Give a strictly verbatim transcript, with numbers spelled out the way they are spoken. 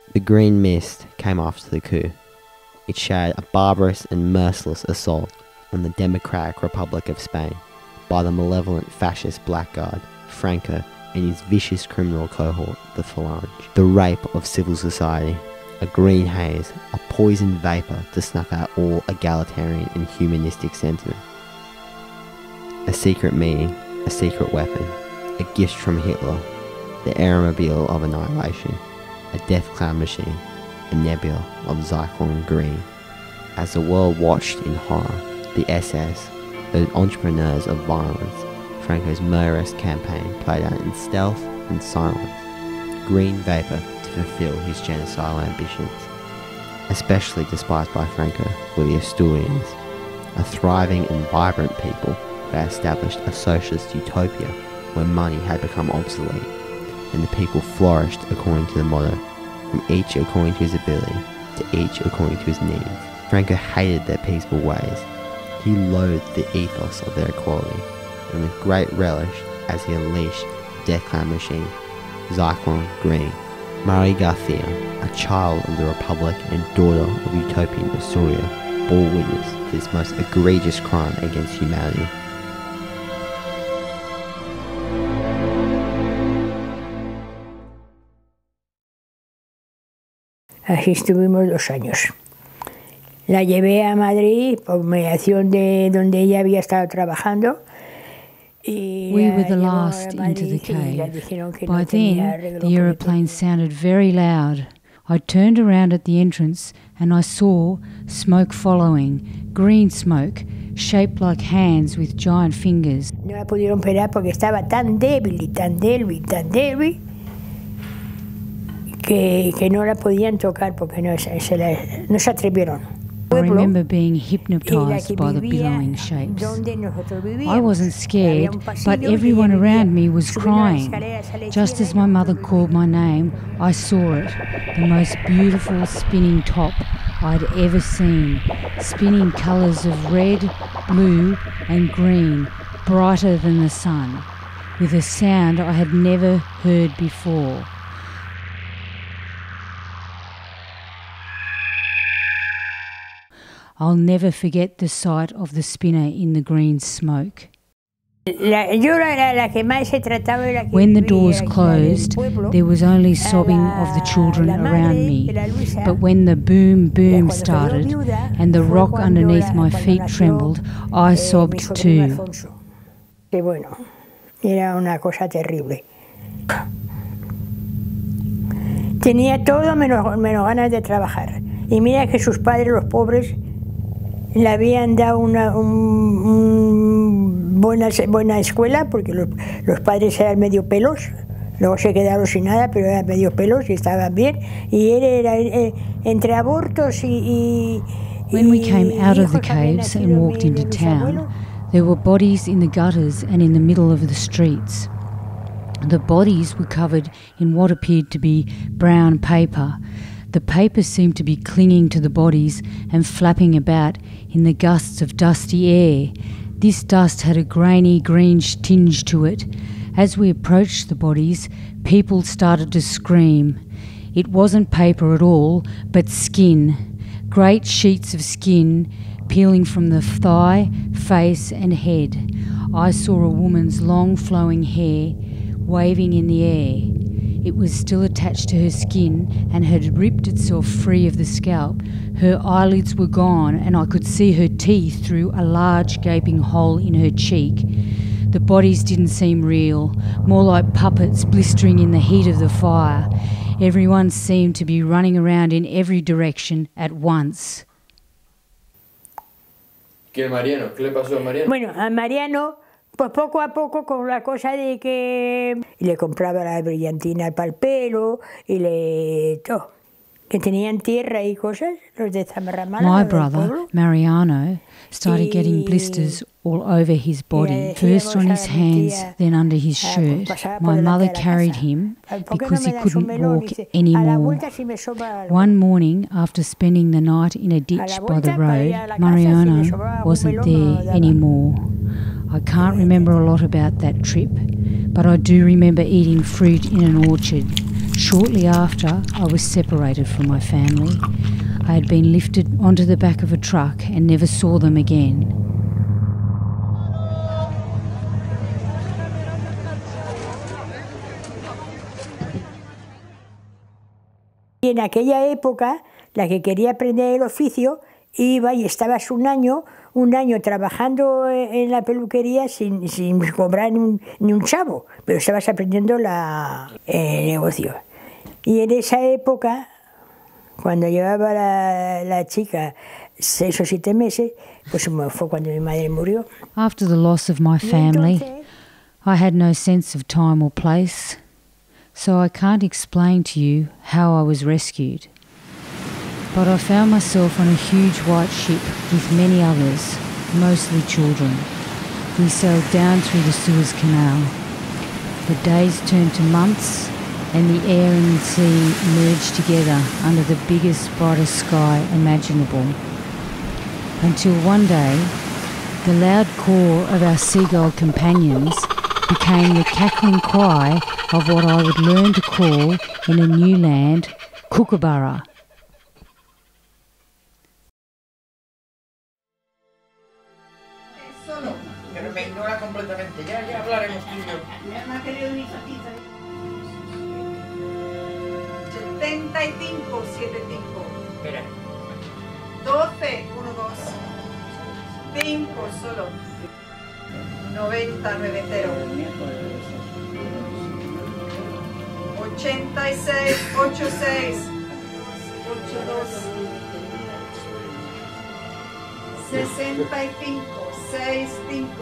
The Green Mist came after the coup. It showed a barbarous and merciless assault on the Democratic Republic of Spain by the malevolent fascist blackguard, Franco, and his vicious criminal cohort, the Falange. The rape of civil society, a green haze, a poison vapour to snuff out all egalitarian and humanistic sentiment. A secret meeting, a secret weapon, a gift from Hitler, the aeromobile of annihilation, a death cloud machine, a nebula of Zyklon Green. As the world watched in horror, the S S, those entrepreneurs of violence, Franco's murderous campaign played out in stealth and silence, green vapour to fulfill his genocidal ambitions. Especially despised by Franco were the Asturians, a thriving and vibrant people who had established a socialist utopia where money had become obsolete, and the people flourished according to the motto, from each according to his ability, to each according to his needs. Franco hated their peaceful ways. He loathed the ethos of their equality, and with great relish as he unleashed the death cloud machine, Zyklon Green. Marie Garcia, a child of the Republic and daughter of utopian Asturias, bore witness to this most egregious crime against humanity. Así estuvimos dos años. La llevé a Madrid por mediación de donde ella había estado trabajando. We were the last into the cave. By then, the aeroplane sounded very loud. I turned around at the entrance and I saw smoke following, green smoke, shaped like hands with giant fingers. No la pudieron operar porque estaba tan débil y tan débil y tan débil que, que no la podían tocar porque no se, la, no se atrevieron. I remember being hypnotised by the billowing shapes. I wasn't scared, but everyone around me was crying. Just as my mother called my name, I saw it, the most beautiful spinning top I'd ever seen, spinning colours of red, blue and green, brighter than the sun, with a sound I had never heard before. I'll never forget the sight of the spinner in the green smoke. When the doors closed, there was only sobbing of the children around me. But when the boom boom started and the rock underneath my feet trembled, I sobbed too. Era una cosa terrible. Tenía todo menos, menos ganas de trabajar. Y mira que sus padres, los pobres, le habían dado una un, un buena, buena escuela, porque los, los padres eran medio pelos, luego se quedaron sin nada, pero eran medio pelos y estaban bien. Y él era eh, entre abortos y, y... When we came out of the caves and walked into town, there were bodies in the gutters and in the middle of the streets. The bodies were covered in what appeared to be brown paper. The paper seemed to be clinging to the bodies and flapping about in the gusts of dusty air. This dust had a grainy green tinge to it. As we approached the bodies, people started to scream. It wasn't paper at all, but skin. Great sheets of skin peeling from the thigh, face and head. I saw a woman's long flowing hair waving in the air. It was still attached to her skin and had ripped itself free of the scalp. Her eyelids were gone and I could see her teeth through a large gaping hole in her cheek. The bodies didn't seem real, more like puppets blistering in the heat of the fire. Everyone seemed to be running around in every direction at once. ¿Qué Mariano? ¿Qué le pasó a Mariano? Bueno, a Mariano, pues poco a poco con la cosa de que le compraba la brillantina para el pelo y le todo. Que tenían tierra y cosas, los de Zamarramala. My brother, Mariano, started getting blisters all over his body, first on his hands, then under his shirt. My mother carried him because he couldn't walk anymore. One morning, after spending the night in a ditch by the road, Mariano wasn't there anymore. I can't remember a lot about that trip, but I do remember eating fruit in an orchard, Shortly after, I was separated from my family. I had been lifted onto the back of a truck and never saw them again. Y en aquella época, la que quería aprender el oficio iba y estabas un año, un año trabajando en la peluquería sin, sin cobrar ni un, ni un chavo, pero estabas aprendiendo la, el negocio. Y en esa época, cuando llevaba la, la chica seis o siete meses, pues fue cuando mi madre murió. After the loss of my family, I had no sense of time or place, so I can't explain to you how I was rescued. But I found myself on a huge white ship with many others, mostly children. We sailed down through the Suez Canal. The days turned to months, and the air and the sea merged together under the biggest, brightest sky imaginable. Until one day, the loud call of our seagull companions became the cackling cry of what I would learn to call in a new land, Kookaburra. Solo, pero me ignora completamente. Ya, ya hablaremos tú y yo. Me ha querido mi fatita. setenta y cinco, setenta y cinco. Espera. doce, uno, dos. cinco solo. noventa, nueve, cero. ochenta y seis, ocho, seis. ocho, dos. sesenta y cinco, seis, cinco.